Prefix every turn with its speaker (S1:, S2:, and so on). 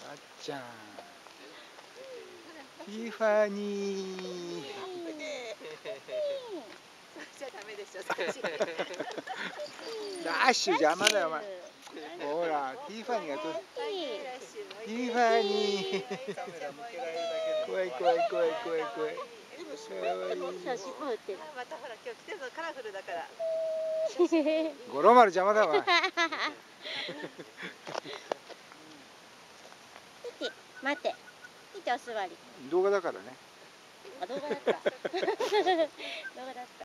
S1: っちゃん、ティファニー。
S2: じゃダメでしょ。
S1: ラッシュ邪魔だよお前。ほら、ティファニーがと。ティファニー。怖い怖い怖い怖い怖い。
S2: 写真も売ってる。またほら今日着てるのカラフルだから。
S1: 五郎丸邪魔だわ。
S2: 待って。見てお座り。
S1: 動画だからね。
S2: あ、動画だった。動画だった。